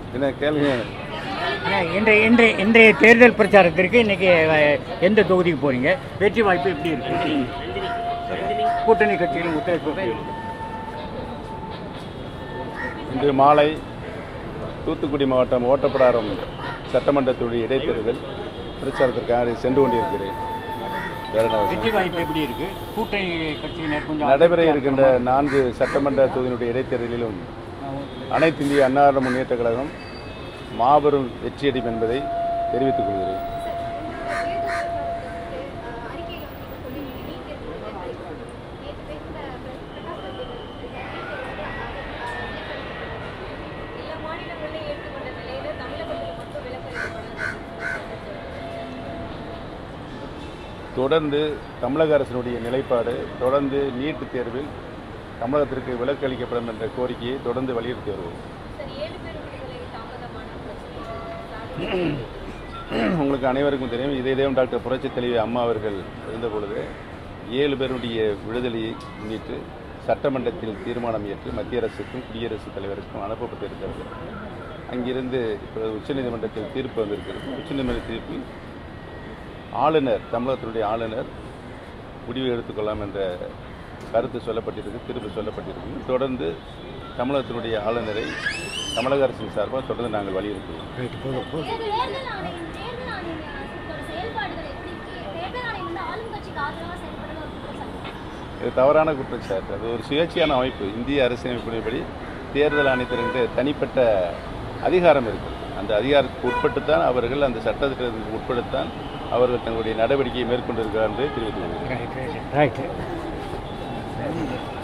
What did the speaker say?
என்ன கேளுங்க. இன்றைய தேர்தல் பிரச்சாரத்திற்கு இன்னைக்கு எந்த தொகுதிக்கு போறீங்க? வெற்றி வாய்ப்பு எப்படி இருக்கு? கூட்டணி கட்சிகளும் ஒத்துழைப்பு. இன்று மாலை தூத்துக்குடி மாவட்டம் ஓட்டப்பிடாரம் சட்டமன்றத்துடைய இடைத்தேர்தல் பிரச்சாரத்திற்காக சென்று கொண்டிருக்கிறேன். வெற்றி வாய்ப்பு எப்படி இருக்கு? கூட்டணி கட்சியினர் கொஞ்சம் நடைபெற இருக்கின்ற 4 சட்டமன்ற தொகுதியினுடைய இடைத்தேர்தலிலும் அனைத்து இந்திய அண்ணா திராவிட முன்னேற்ற கழகம் மாபெரும் வெற்றியடையும் என்பதை தெரிவித்துக் கொள்கிறேன். தொடர்ந்து தமிழக அரசினுடைய நிலைப்பாடு தொடர்ந்து நீட் தேர்வில் தமிழகத்திற்கு விலக்கு அளிக்கப்படும் என்ற கோரிக்கையை தொடர்ந்து வலியுறுத்தி வருவோம். உங்களுக்கு அனைவருக்கும் தெரியும், இதயம் டாக்டர் புரட்சித் தலைவி அம்மா அவர்கள் இருந்தபொழுது 7 பேருடைய விடுதலையை முன்னிட்டு சட்டமன்றத்தில் தீர்மானம் ஏற்று மத்திய அரசுக்கும் குடியரசுத் தலைவருக்கும் அனுப்பப்பட்டிருக்கிறது. அங்கிருந்து இப்போ உச்சநீதிமன்றத்தில் தீர்ப்பு வந்திருக்கிறது. உச்சநீதிமன்ற தீர்ப்பில் ஆளுநர், தமிழகத்தினுடைய ஆளுநர் முடிவு எடுத்துக்கொள்ளலாம் என்ற கருத்து சொல்லப்பட்டிருக்கு, தீர்ப்பு சொல்லப்பட்டிருக்கு. தொடர்ந்து தமிழகத்தினுடைய ஆளுநரை தமிழக அரசின் சார்பாக தொடர்ந்து நாங்கள் வலியுறுத்துவோம். இது தவறான குற்றச்சாட்டு. அது ஒரு சுயேட்சையான அமைப்பு. இந்திய அரசியலமைப்பின்படி தேர்தல் ஆணையத்திற்கு தனிப்பட்ட அதிகாரம் இருக்குது. அந்த அதிகாரத்துக்கு உட்பட்டுத்தான் அவர்கள், அந்த சட்டத்திட்டத்துக்கு உட்பட்டுத்தான் அவர்கள் தங்களுடைய நடவடிக்கையை மேற்கொண்டிருக்கிறார் என்று தெரிவித்துள்ளனர்.